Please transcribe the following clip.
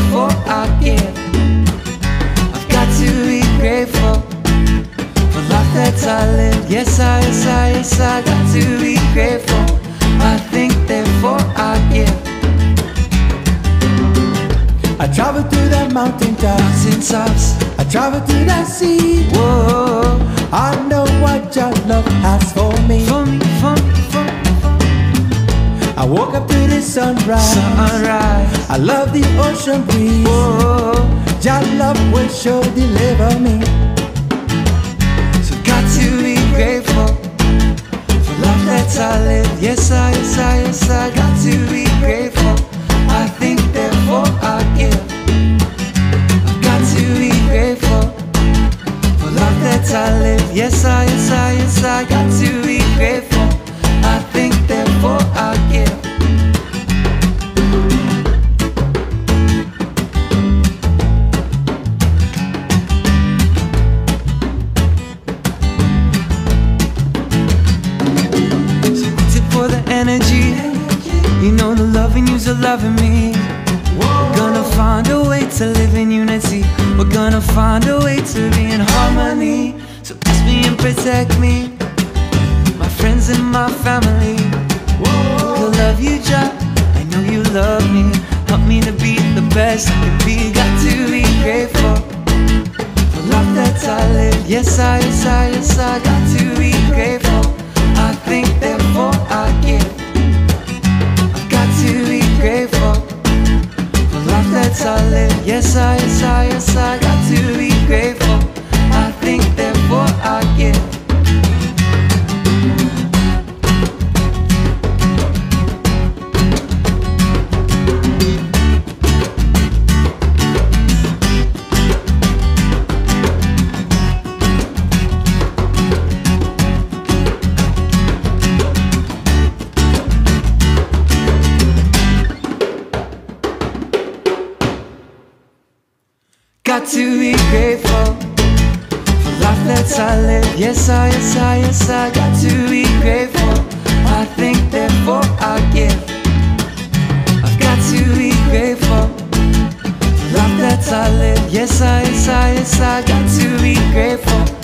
therefore I give. I've got to be grateful for life that I live. Yes, I got to be grateful. I think, therefore I give. I travel through the mountaintops. I travel through the sea. Whoa, I know what your love has for me. for me. I woke up to the sunrise. I love the ocean breeze. Whoa, Your love will sure deliver me. so got to be grateful for life that I live. Yes, I got to be grateful. I think, therefore I give. I've got to be grateful for life that I live. Yes, I got to be grateful. I think, therefore I give. So tip for the energy. You know the loving you's a loving me. We're gonna find a way to live in unity. We're gonna find a way to be in harmony. So bless me and protect me, my friends and my family. I'll love you, Jah. I know you love me. Help me to be the best I can be. Got to be grateful for life that I live. Yes, I got to be grateful. I think, therefore I give. I've got to be grateful for life that I live. Yes, I got to be grateful. I think, therefore I give. Got to be grateful for life that I live. Yes, I got to be grateful. I think, therefore I give. I've got to be grateful for life that I live. Yes, I got to be grateful.